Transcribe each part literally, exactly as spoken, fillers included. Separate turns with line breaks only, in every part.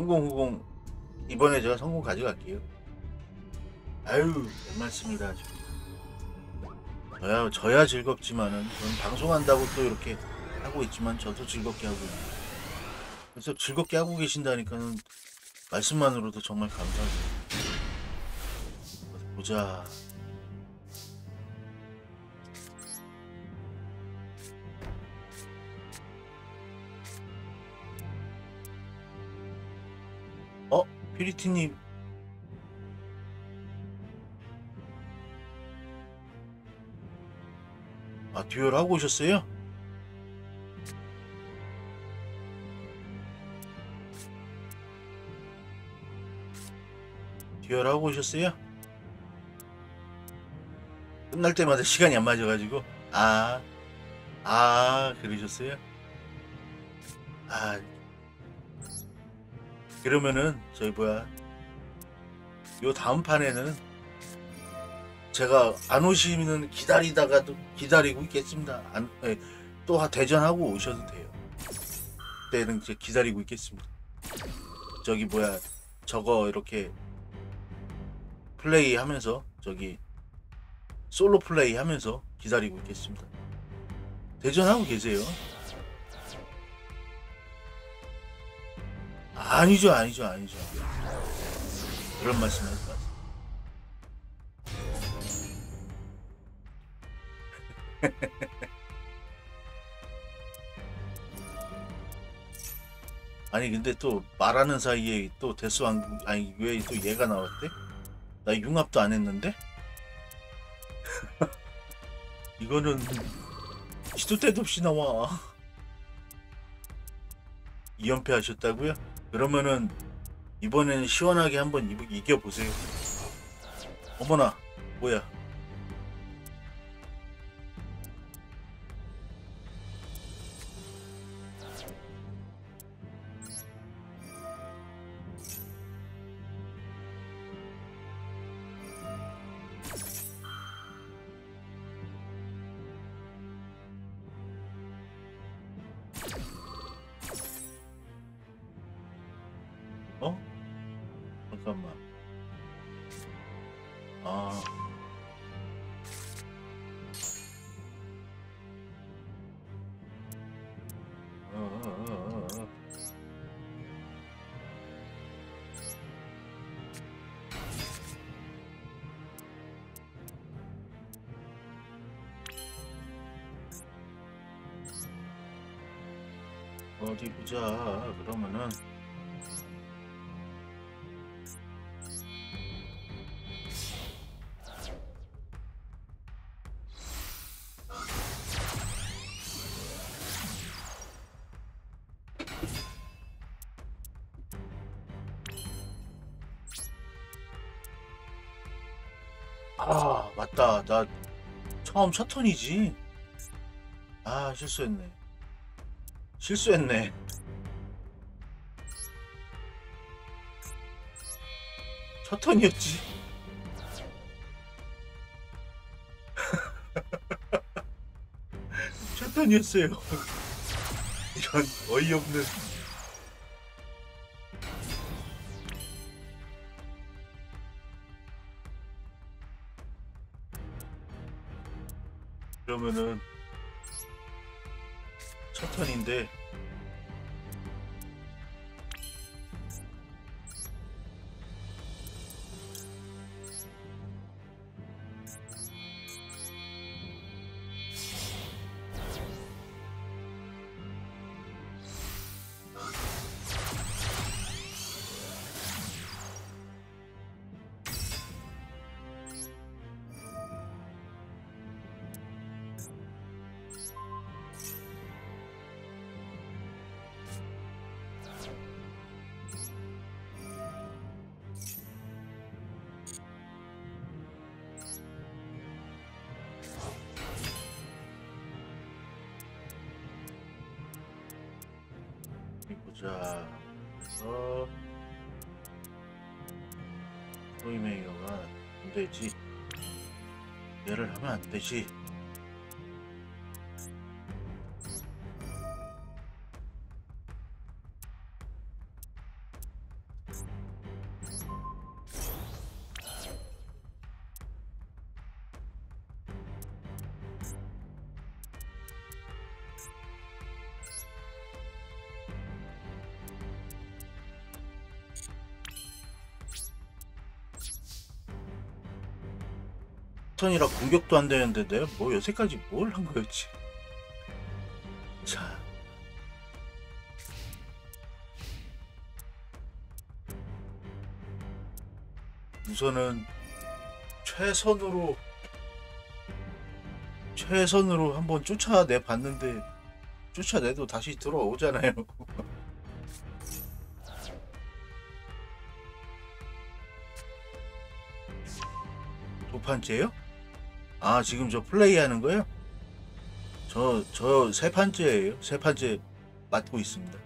삼공구공 이번에 제가 성공 가져갈게요. 아유, 별 말씀이다. 저야 저야 즐겁지만은 저는 방송한다고 또 이렇게 하고 있지만 저도 즐겁게 하고 있는. 그래서 즐겁게 하고 계신다니까는 말씀만으로도 정말 감사하죠. 어디 보자. 어? 피리티님 아 듀얼 하고 오셨어요? 듀얼 하고 오셨어요? 끝날 때마다 시간이 안 맞아가지고 아, 아 그러셨어요? 아 그러면은 저희 뭐야 요 다음 판에는 제가 안 오시면 기다리다가도 기다리고 있겠습니다. 안, 예, 또 대전하고 오셔도 돼요. 그때는 이제 기다리고 있겠습니다. 저기 뭐야 저거 이렇게 플레이 하면서 저기 솔로 플레이 하면서 기다리고 있겠습니다. 대전하고 계세요? 아니죠 아니죠 아니죠. 그런 말씀 하지 마세요. 아니 근데 또 말하는 사이에 또 데스왕 아니 왜 또 얘가 나왔대? 나 융합도 안 했는데? 이거는 시도 때도 없이 나와. 이 연패 하셨다고요? 그러면은 이번에는 시원하게 한번 이겨보세요. 어머나 뭐야 어? 잠깐만 아 어, 어, 어, 어. 어디 보자. 그러면은 아 맞다. 나 처음 첫 턴이지. 아 실수했네. 실수했네. 첫 턴이었지. 첫 턴이었어요. 이런 어이없는. 그러면은 첫 턴인데 어디 보자. 어 토이메이어가 안 되지. 얘를 하면 안 되지. 턴이라 공격도 안 되는데 내가 뭐 여태까지 뭘 한 거였지. 자, 우선은 최선으로 최선으로 한번 쫓아내 봤는데 쫓아내도 다시 들어오잖아요. 두 판째요? 아, 지금 저 플레이 하는 거요? 저 저 세 판째예요. 세 판째 맡고 있습니다.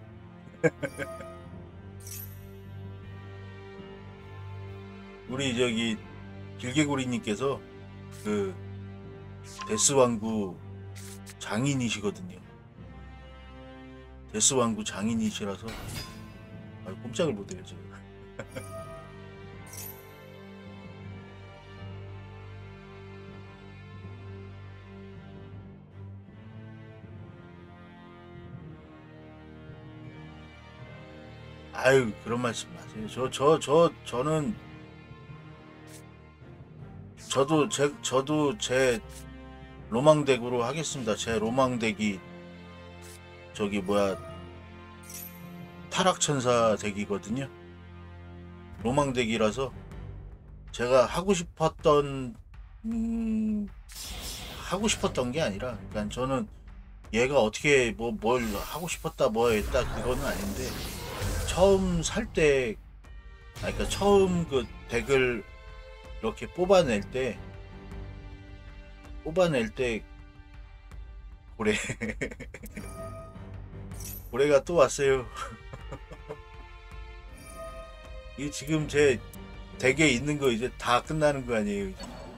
우리 저기 길개구리님께서 그 데스왕구 장인이시거든요. 데스왕구 장인이시라서 아, 꼼짝을 못해요 지금. 아유, 그런 말씀 마세요. 저 저 저 저는 저도 제 저도 제 로망덱으로 하겠습니다. 제 로망덱이 저기 뭐야 타락천사 덱이거든요. 로망덱이라서 제가 하고 싶었던 음, 하고 싶었던 게 아니라 그러니까 저는 얘가 어떻게 뭐 뭘 하고 싶었다 뭐 했다 그거는 아닌데 처음 살 때 그러니까 처음 그 덱을 이렇게 뽑아낼 때 뽑아낼 때 고래 고래가 또 왔어요. 이게 지금 제 덱에 있는 거 이제 다 끝나는 거 아니에요?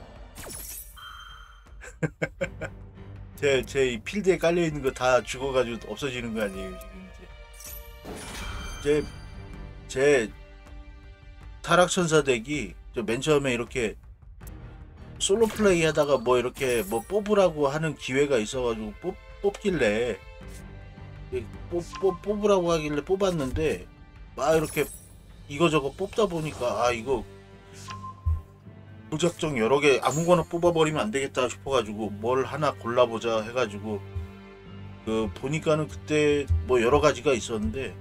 제 제 필드에 깔려 있는 거 다 죽어가지고 없어지는 거 아니에요? 지금 이제 제 제 타락천사 덱이 맨 처음에 이렇게 솔로 플레이 하다가 뭐 이렇게 뭐 뽑으라고 하는 기회가 있어가지고 뽑, 뽑길래 뽑, 뽑, 뽑으라고 하길래 뽑았는데 막 이렇게 이거저거 뽑다 보니까 아 이거 무작정 여러 개 아무거나 뽑아버리면 안 되겠다 싶어가지고 뭘 하나 골라보자 해가지고 그 보니까는 그때 뭐 여러 가지가 있었는데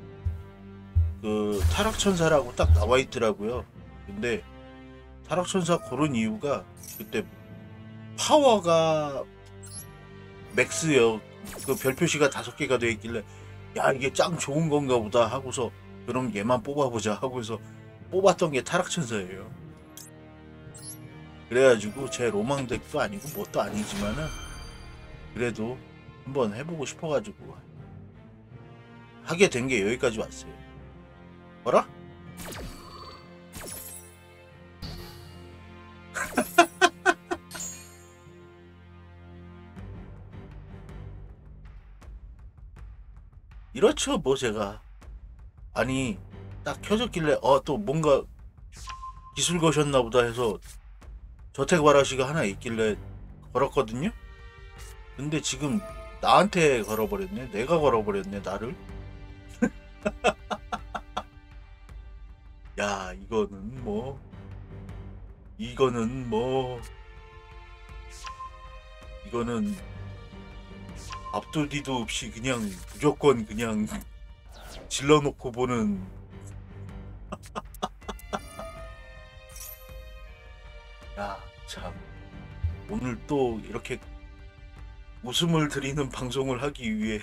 그 타락천사라고 딱 나와 있더라고요. 근데 타락천사 고른 이유가 그때 파워가 맥스요. 그 별표시가 다섯 개가 돼 있길래 야 이게 짱 좋은 건가 보다 하고서 그럼 얘만 뽑아보자 하고서 뽑았던 게 타락천사예요. 그래가지고 제 로망덱도 아니고 뭣도 아니지만은 그래도 한번 해보고 싶어가지고 하게 된 게 여기까지 왔어요. 뭐라? 이렇죠 뭐 제가 아니 딱 켜졌길래 어 또 뭔가 기술 거셨나 보다 해서 저택와라시가 하나 있길래 걸었거든요. 근데 지금 나한테 걸어버렸네. 내가 걸어버렸네 나를. 야 이거는 뭐 이거는 뭐 이거는 앞도 뒤도 없이 그냥 무조건 그냥 질러놓고 보는 야 참 오늘 또 이렇게 웃음을 드리는 방송을 하기 위해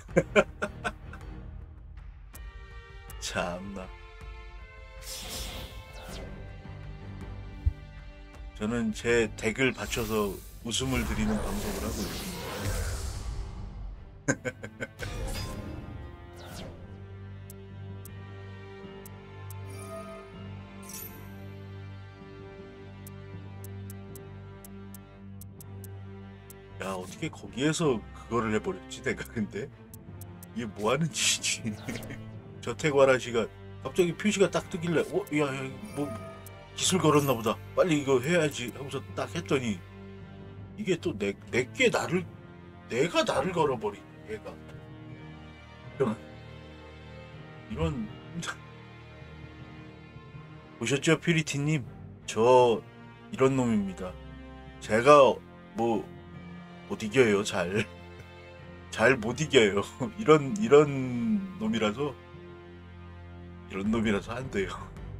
참나 저는 제 덱을 바쳐서 웃음을 드리는 방송을 하고 있습니다. 야 어떻게 거기에서 그거를 해버렸지 내가. 근데 이게 뭐하는 짓이지. 저택와라시가 갑자기 표시가 딱 뜨길래 어? 야야 뭐 기술 걸었나 보다 빨리 이거 해야지 하고서 딱 했더니 이게 또 내, 내게 나를 내가 나를 걸어버리네 얘가. 이런 이런 보셨죠 퓨리티님? 저 이런 놈입니다. 제가 뭐 못 이겨요. 잘. 잘 못 이겨요. 이런 이런 놈이라서 이런 놈이라서 안 돼요.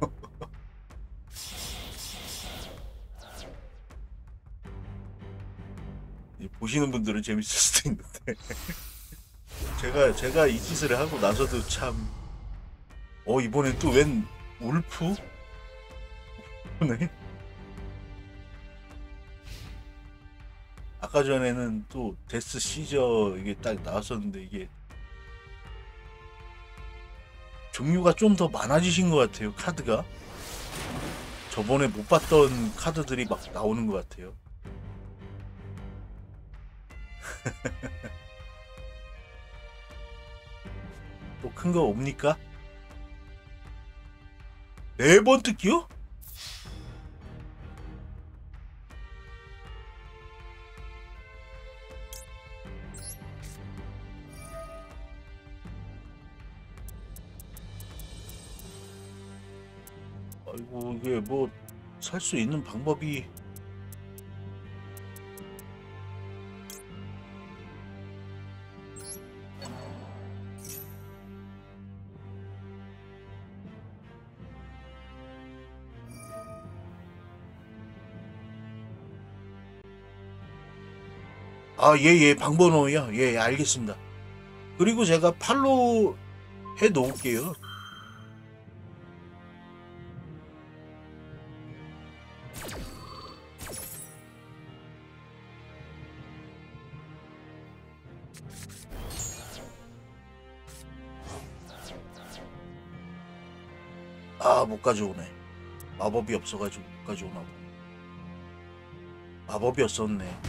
보시는 분들은 재밌을 수도 있는데 제가 제가 이 짓을 하고 나서도 참 어 이번엔 또 웬 울프? 네. 아까 전에는 또 데스 시저 이게 딱 나왔었는데 이게 종류가 좀 더 많아지신 것 같아요. 카드가 저번에 못 봤던 카드들이 막 나오는 것 같아요. 또 큰 거 옵니까? 네 번 뜯기요? 아이고 이게 뭐 살 수 있는 방법이 아, 예, 예, 방번호요. 예, 예, 알겠습니다. 그리고 제가 팔로우 해 놓을게요. 아, 못 가져오네. 마법이 없어가지고 못 가져오나 보네. 마법이었었네.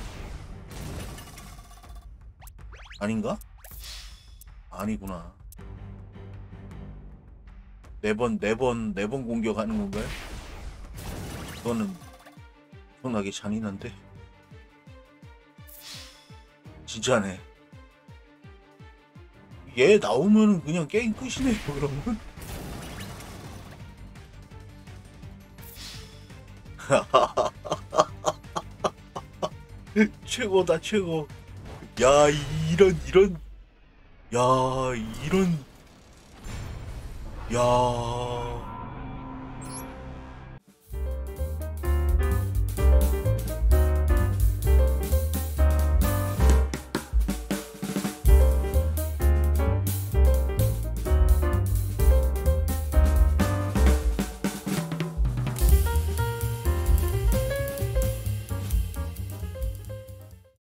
아닌가? 아니구나. 네 번, 네 번, 네 번 공격하는 건가요? 그거는 엄청나게 잔인한데? 진짜네. 얘 나오면은 그냥 게임 끝이네요, 그러면? 최고다, 최고. 야, 이런, 이런, 야, 이런, 야.